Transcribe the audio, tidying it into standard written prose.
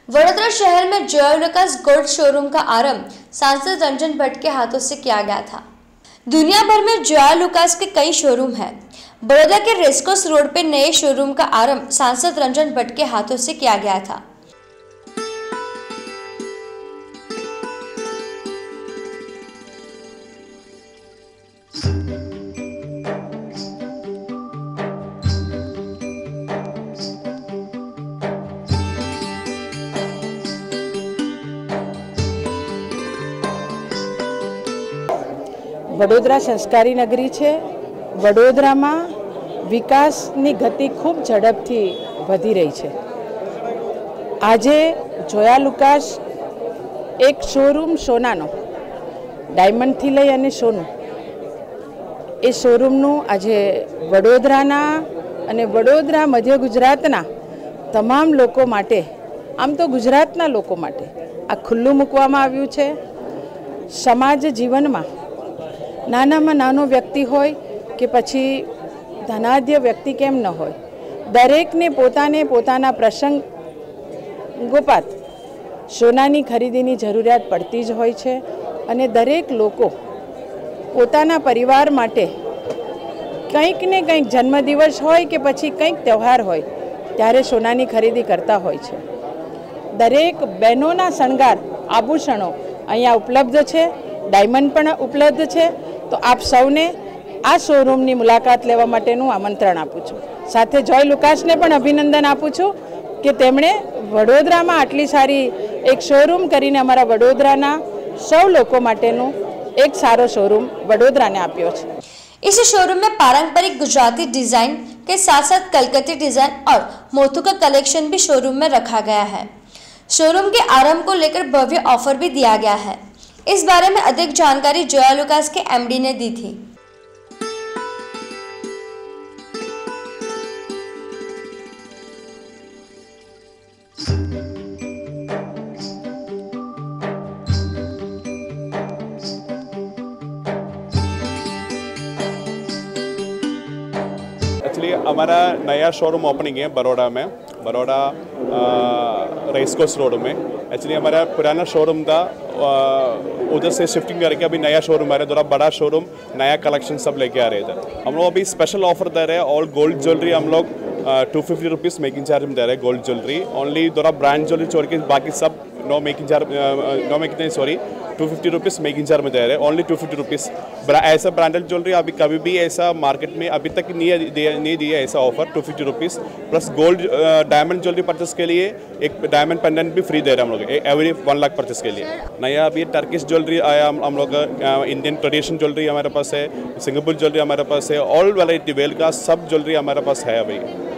वडोदरा शहर में जॉयलुकास gold showroom का आरंभ सांसद रंजन भट्ट के हाथों से किया गया था। दुनिया भर में जॉयलुकास के कई शोरूम हैं। बड़ौदा के रेसकोर्स रोड पे नए शोरूम का आरंभ सांसद रंजन भट्ट के हाथों से किया गया था। वडोदरा संस्कारी नगरी है। वडोदरा में विकासनी गति खूब झड़पथी वधी रही है। आजे जॉयलुकास एक शोरूम सोनानो डायमंड थी लई अने सोनू ए शोरूमनु आजे वडोदराना अने वडोदरा मध्य गुजरातना तमाम लोको माटे आम तो गुजरातना लोको माटे आ खुल्लू मूकवामां आव्युं छे। समाज जीवन में नानामां नानो व्यक्ति होय के पछी धनाढ्य व्यक्ति केम न होय, दरेक ने पोताने पोताना प्रसंगोपात सोनानी खरीदीनी जरूरियात पड़ती ज होय छे अने दरेक लोको पोताना परिवार माटे कंईक ने कंईक जन्मदिवस होय के पछी कंईक त्यौहार होय त्यारे सोनानी खरीदी करता होय छे। दरेक बहनोना शणगार आभूषणों अहींया उपलब्ध छे, डायमंड पण उपलब्ध छे। तो आप सौने आ शोरूमनी मुलाकात लेवा माटेनुं आमंत्रण आपूं छुं। साथे जॉयलुकासने पण अभिनंदन आपूं छुं के तेमणे वडोदरामां आटली सारी एक शोरूम करीने अमारा वडोदराना सौ लोको माटेनुं एक सारो शोरूम वडोदराने आप्यो छे। इस शोरूम में पारंपरिक गुजराती डिजाइन के साथ साथ कलकत्ती डिजाइन और मोथू का कलेक्शन भी शोरूम में रखा गया है। शोरूम के आरंभ को लेकर भव्य ऑफर भी दिया गया है। इस बारे में अधिक जानकारी जॉयलुकास के एमडी ने दी थी। एक्चुअली हमारा नया शोरूम ओपनिंग है बड़ौदा में, बड़ौदा रेसकोर्स रोड में। एक्चुअली हमारा पुराना शोरूम था, उधर से शिफ्टिंग करके अभी नया शोरूम आ रहा है, थोड़ा बड़ा शोरूम, नया कलेक्शन सब लेके आ रहे थे। हम लोग अभी स्पेशल ऑफर दे रहे हैं। ऑल गोल्ड ज्वेलरी हम लोग 250 रुपीज़ मेकिंग चार्ज में दे रहे हैं। गोल्ड ज्वेलरी ओनली, थोड़ा ब्रांड ज्वेलरी छोड़ के बाकी सब no making charge 250 rupees making charge में दे रहे हैं। Only 250 rupees. ऐसा ब्रांडेड ज्वेलरी अभी कभी भी ऐसा मार्केट में अभी तक नहीं दिया ऐसा offer. 250 rupees plus gold diamond jewellery purchase के लिए एक डायमंड पेंडेंट भी फ्री दे रहे हैं हम लोग एवरी 1 लाख परचेस के लिए। नया अभी टर्किश ज्वेलरी आया हम लोग, इंडियन ट्रेडिशन ज्वेलरी हमारे पास है, सिंगापुर ज्वेलरी हमारे पास है, ऑल वैरायटी वेल का सब ज्वेलरी हमारे पास है अभी।